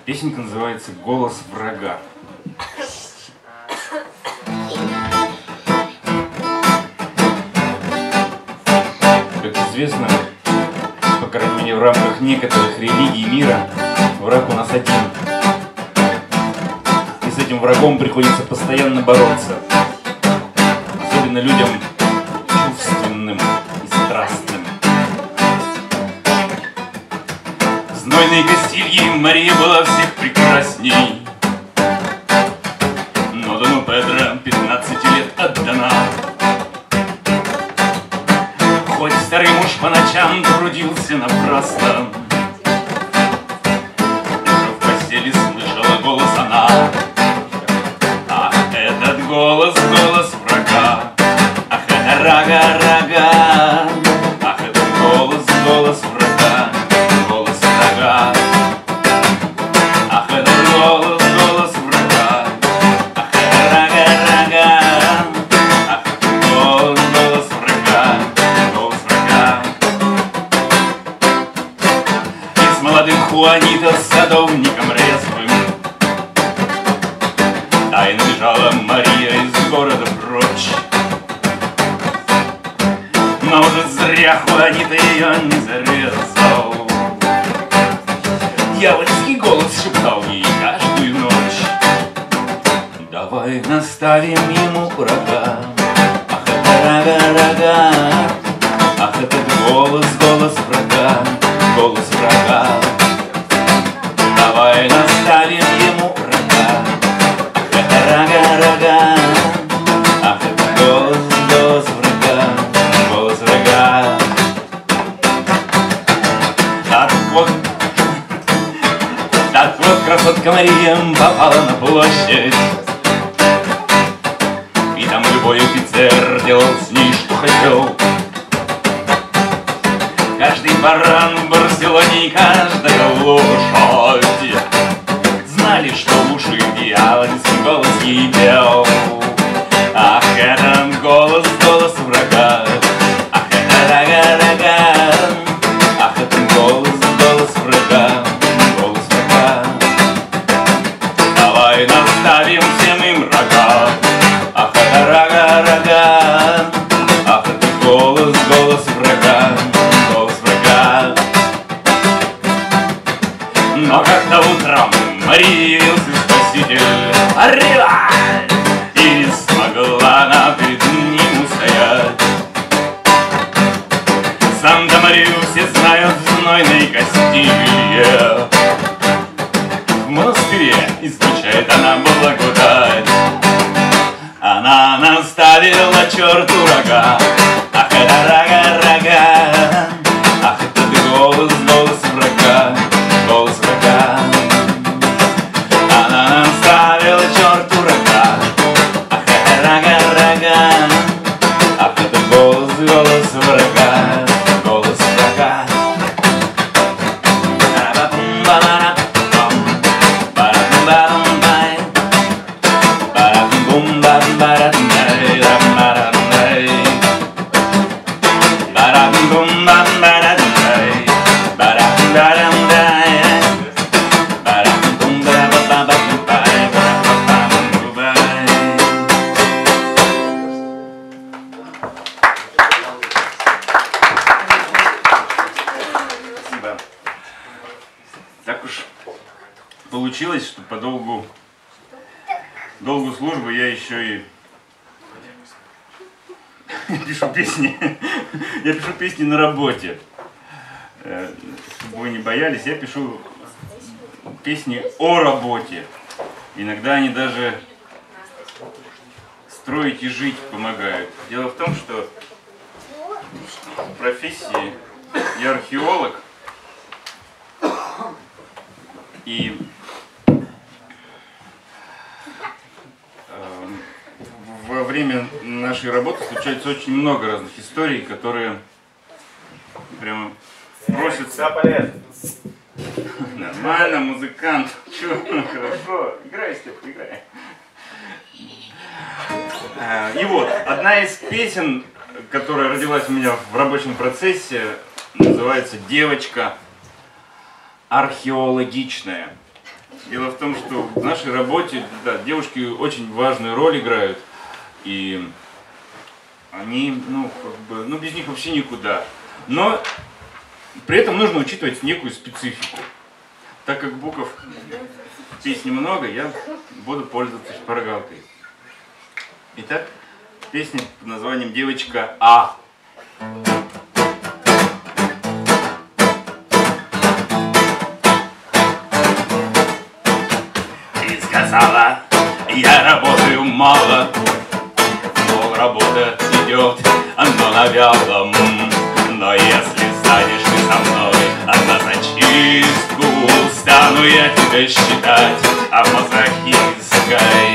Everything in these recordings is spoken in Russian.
Песенка называется «Голос врага». Как известно, по крайней мере в рамках некоторых религий мира, враг у нас один. И с этим врагом приходится постоянно бороться. Особенно людям чувственным и страстным. В знойной Кастилье Мария была всех прекрасней. Но Дону Педро 15 лет отдана. Хоть старый муж по ночам трудился напрасно, лежа в постели слышала голос она. Ах, этот голос, голос врага. Ах, это рага. Ах, этот голос, голос врага. Голос врага. Ах, этот голос, голос врага. Ах, это рага. Ах, этот голос, голос врага. Голос врага. И с молодым Хуанито, садовником резвым, тайно бежала Мария из города прочь. Но, может, зря Хуанита ее не зарезал. Дьявольский голос шептал ей каждую ночь: давай наставим ему рога. Ах, это рога. Ах, этот голос, голос врага. Голос врага. Давай наставим ему рога. Ах, это рога. Ах, это голос, голос врага. Голос врага. Так вот красотка Мария попала на площадь. И там любой офицер делал с ней, что хотел. Каждый баран в Барселоне и каждая лошадь знали, что в уши дьявольский голос ей пел. Ах, это голос, голос врага. Ах, это рога. Ах, это голос, голос врага. Голос врага. Давай наставим всем им рога. Ах, это рога. Ах, это голос, голос врага. Голос врага. Но как-то утром Марии явился спаситель. Arriba! И не смогла она перед ним устоять. Санта-Марию все знают в знойной Кастилье. В монастыре излучает она благодать. Она наставила черту рога. Ах, это рога. Ах, это голос, голос врага. Голос врага. Она наставила черту рога. Ах, это рога. Ах, это голос, голос врага. Голос врага. Так уж получилось, что по долгу службы я еще и пишу песни. Я пишу песни на работе. Чтобы вы не боялись, я пишу песни о работе. Иногда они даже строить и жить помогают. Дело в том, что в профессии я археолог. И во время нашей работы случается очень много разных историй, которые прямо просятся. Нормально, музыкант. Чё? Хорошо. Играй, Степа, играй. И вот, одна из песен, которая родилась у меня в рабочем процессе, называется «Девочка археологичная». Дело в том, что в нашей работе, да, девушки очень важную роль играют. И они, ну, как бы, ну, без них вообще никуда. Но при этом нужно учитывать некую специфику. Так как букв в песне много, я буду пользоваться шпаргалкой. Итак, песня под названием «Девочка А». Ты сказала, я работаю мало, но работа идет, но на вялом. Но если станешь ты со мной, на зачистку стану я тебя считать мазохисткой.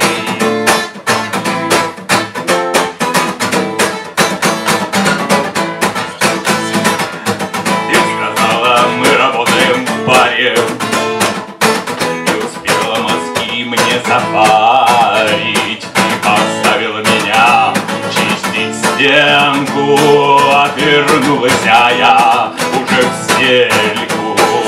Ты сказала, мы работаем в паре, и успела мозги мне запарить. Ты поставила меня чистить стенку, отвернулась, а я уже в стельку.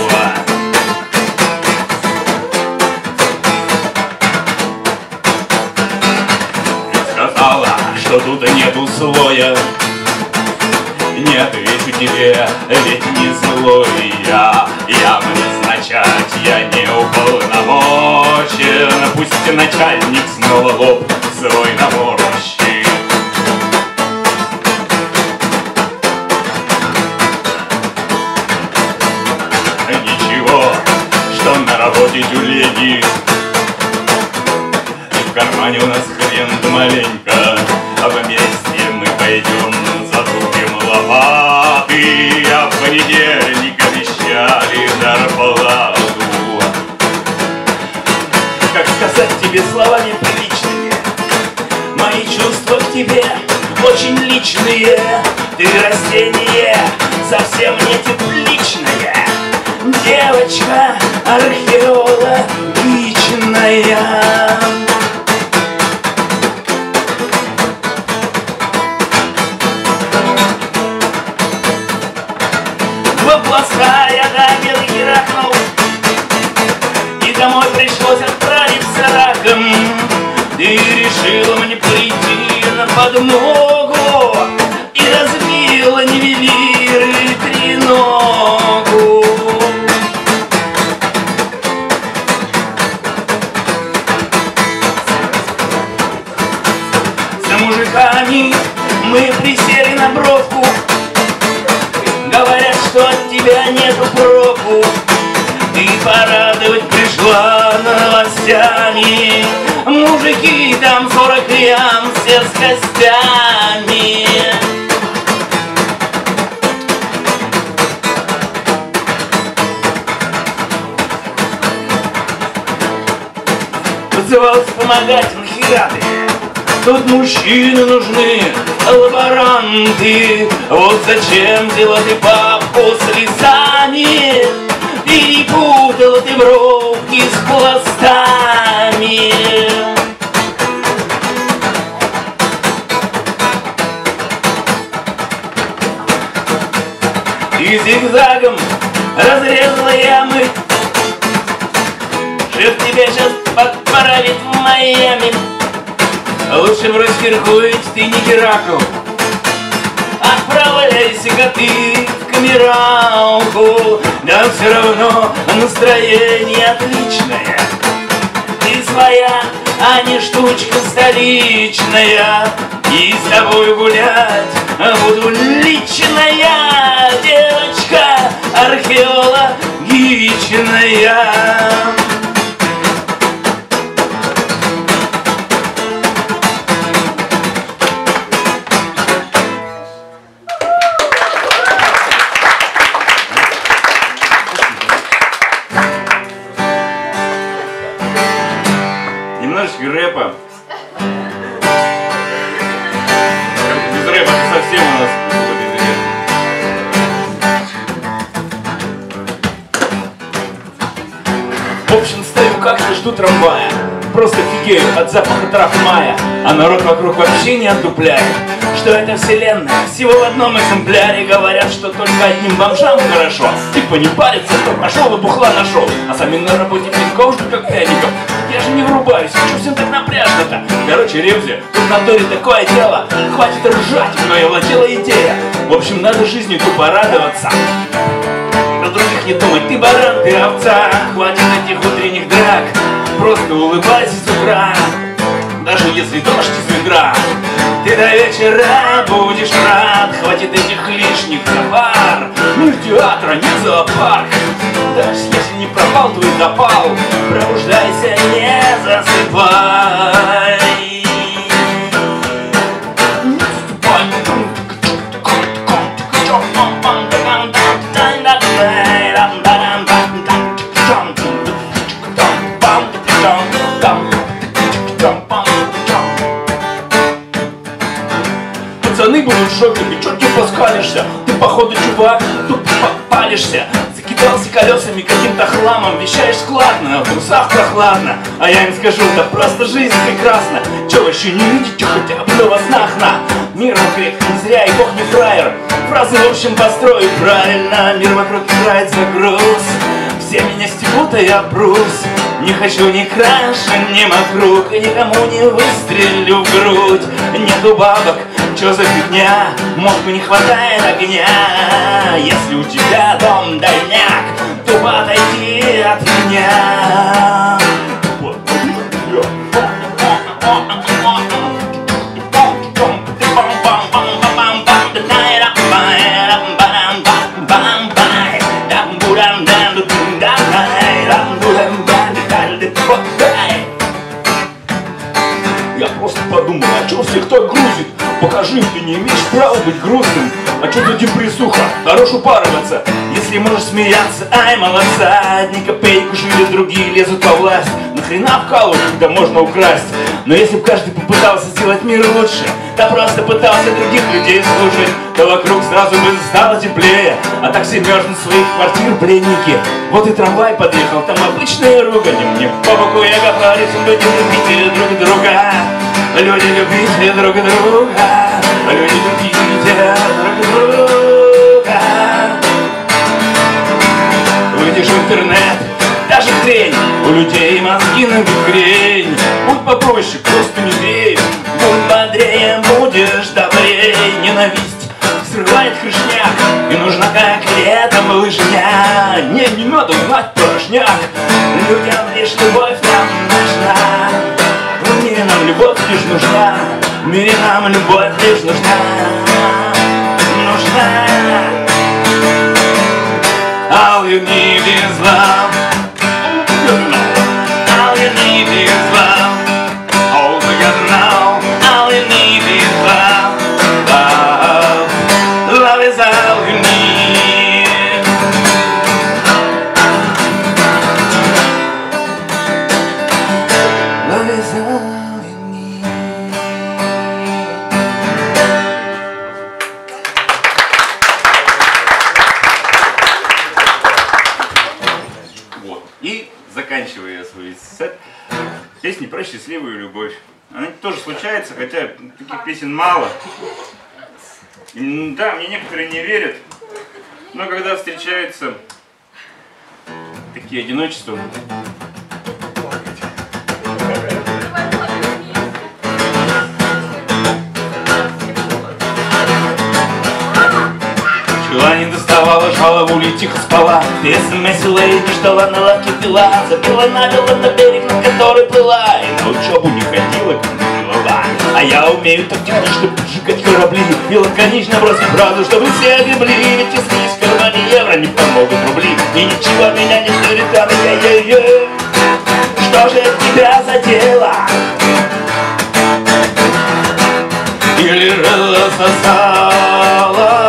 Ты сказала, что тут нету слоя, не отвечу тебе, ведь не злой я. Явно назначать я не уполномочен, пусть начальник снова лоб свой наморщит. Ничего, что на работе тюлени, и в кармане у нас хрен да маленько, а вместе мы пойдем затупим лопаты, а в понедельник обещали зарплату. Как сказать тебе словами приличными, мои чувства к тебе очень личные. Ты растение совсем не тепличное, девочка археологичная. В облака я до Геракнул, и домой пришлось отправиться раком. Ты решила мне прийти на подмогу и разбила нивелиры треногу. За мужиками мы присели на бровку, говорят, что от тебя нету проку. Ты порадовать пришла новостями, мужики там 40 ям, все с костями. Вызывался помогать, нахера ты? Тут мужчины нужны, лаборанты. Вот зачем взяла ты папку с лесами, перепутала ты бровки с хвостами. И зигзагом разрезала ямы, шеф тебя сейчас подправит в Майами. Лучше брось кирку, ведь ты не Геракл. Отправляйся-ка ты в камералку. Да все равно настроение отличное. Ты своя, а не штучка столичная. И с тобой гулять буду личная, девочка археологичная. Немножечко рэпа. Без рэпа совсем у нас будет рэп. В общем, стою как-то, жду трамвая. просто фигею от запаха трав мая, а народ вокруг вообще не отдупляет, что это вселенная всего в одном экземпляре. Говорят, что только одним бомжам хорошо, типа не париться, что пошел и бухла нашел, а сами на работе пинков ждут как пряников. Я же не врубаюсь, что всем так напряжно-то. Короче, Ревзи, тут в натуре такое дело, хватит ржать, но я владела идея. В общем, надо жизни тупо радоваться, про других не думать, ты баран, ты овца. Хватит этих утренних драк, просто улыбайся с утра, даже если дождь из ведра. Ты до вечера будешь рад, хватит этих лишних товар. Мир театра, не зоопарк. Даже если не пропал твой запал, пробуждайся, не засыпай. Пацаны будут в шоке, ты чё типа скалишься? Ты походу чувак, тут палишься. Закидался колесами каким-то хламом, вещаешь складно, в трусах прохладно. А я им скажу, да просто жизнь прекрасна. Чё вы еще не видите, хотя бы во снах на? Мир вокруг не зря, и бог не фраер. Фразы в общем построю правильно, мир вокруг играет за груз. Все меня стебут, а я брус. Не хочу ни краше, ни вокруг, и никому не выстрелю в грудь. Нету бабок, чё за фигня? Мозгу не хватает огня. Если у тебя дом дальняк, тупо отойди от меня. Я просто подумал, а чё всех так грузит? Покажи, ты не имеешь права быть грустным. А чё за депрессуха? Хорош упарываться. Если можешь смеяться, ай, молодца. Одни копейку жили, другие лезут во власть. Нахрена вкалывать, когда можно украсть? Но если бы каждый попытался сделать мир лучше, да просто пытался других людей слушать, то вокруг сразу бы стало теплее. А так все мерзнут в своих квартир пленники. Вот и трамвай подъехал, там обычные ругани. Мне по боку я говорю, люди-любители друг друга. Люди-любители друг друга. Люди-любители друг друга. Выйдешь в интернет, даже хрень, у людей мозги на бикрень. Будь попроще, просто не верь. Будь бодрее, будешь добрее. Ненависть срывает крышняк, и нужна как летом лыжня. Не надо знать порожняк, людям лишь любовь нам нужна. В мире нам любовь лишь нужна, в мире нам любовь лишь нужна. Нужна. All you need is love. All you need is love. All together now. All you need is love. Love. Love is all you need. Love is all you need. Вот. И заканчивая свой сет, песни про счастливую любовь. Она тоже случается, хотя таких песен мало. Да, мне некоторые не верят, но когда встречаются такие одиночества, жила не доставала, жаловали, тихо спала. Ты смс-ила и не ждала, на лавке пила. Забила на берег, на который плыла. И на учебу не ходила, как была. А я умею так технично поджигать корабли и лаконично бросить правду, чтобы все огребли. Ведь если есть в кармане евро, не помогут рубли. И ничего меня не стоит, там я-я-я. Что же тебя задело? Или рассосала?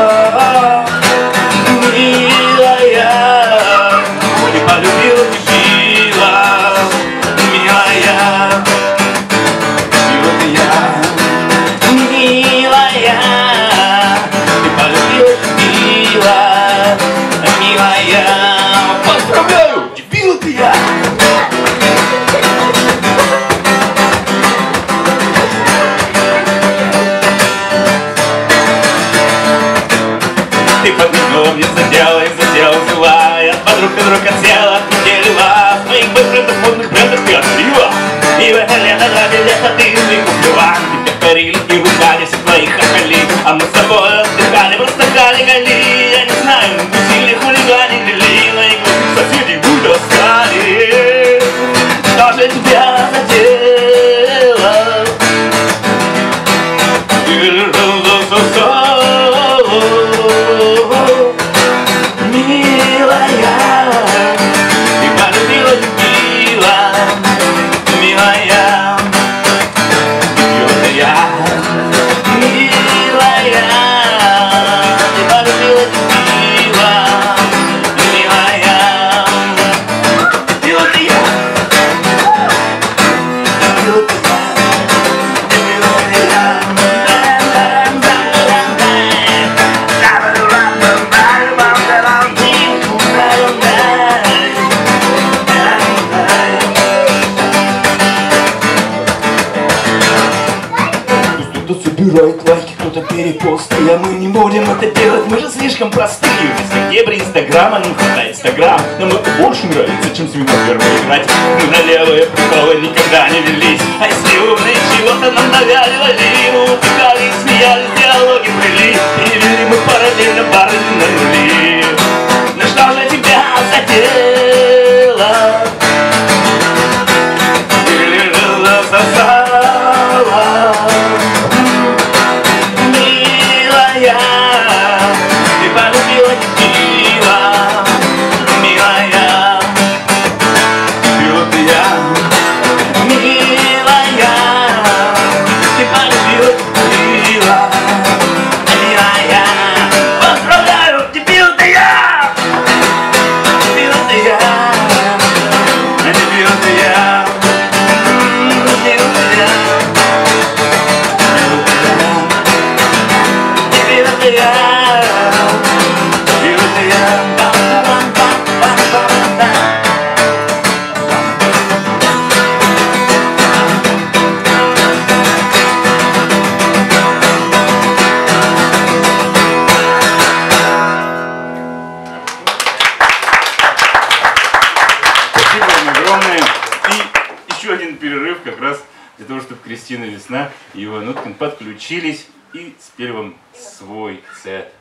Полюбила, любила, милая, и вот я, милая, ты полюбила, любила, милая, поздравляю, дебила ты я. снова мне задела и задела взяла. Я от подруг отсела, потеряла. В моих бойфрендах, модных брендах ты открыла. И в это лето, 2 билета ты мне купила. Тебя парили и ругали все твоих охали. А мы с тобой отдыхали, просто гали-гали. Я не знаю, мы тусили, хулиганили. На иглу соседей мы достали. Что же тебя задело? Милая, ты полюбила, любила, милая, я, милая, ты полюбила, любила, милая, вот я, вот я. Кто-то собирает лайки, кто-то перепосты, а мы не будем это делать, мы же слишком простые. В сентябре Инстаграма нам хватает Инстаграм. Нам это больше нравится, чем с Винтербером играть. Мы на левые приколы никогда не велись. А если умные чего-то нам навяливали, мы утекали, смеялись, диалоги брели. И не верим мы параллельно, параллельно нули. Ну что же тебя задело? Ты полюбила, любила, милая, вот я, милая, ты полюбила, любила, милая, поздравляю, дебил ты я, дебил ты я, дебил ты я, дебил ты я. Спасибо вам огромное. И еще один перерыв как раз для того, чтобы Кристина Весна и Иван Уткин подключились и спели вам свой сет.